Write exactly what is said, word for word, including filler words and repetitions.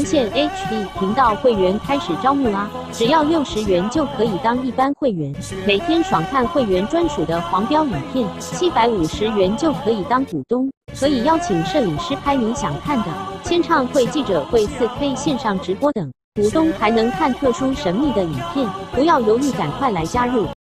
线 H D 频道会员开始招募啦！只要六十元就可以当一般会员，每天爽看会员专属的黄标影片；七百五十元就可以当股东，可以邀请摄影师拍你想看的，签唱会、记者会、四 K 线上直播等。股东还能看特殊神秘的影片，不要犹豫，赶快来加入！